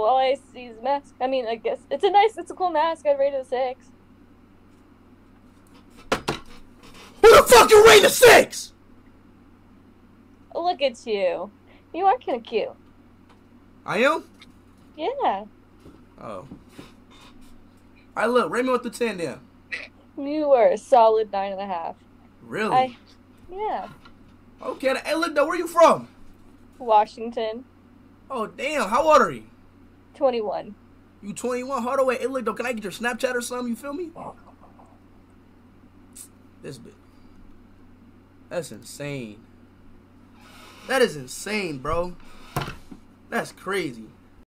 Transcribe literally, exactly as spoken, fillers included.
people. All I see is mask. I mean, I guess it's a nice, it's a cool mask. I'd rate it a six. Who the fuck you rate a six? Look at you. You are kind of cute. I am? Yeah. Oh. Alright, look, rate me with the ten then. You were a solid nine and a half. Really? I, yeah. Okay, hey, look though, where you from? Washington. Oh, damn, how old are you? twenty-one. You twenty-one? Hold on, wait, hey, look though, can I get your Snapchat or something, you feel me? This bit. That's insane. That is insane, bro. That's crazy.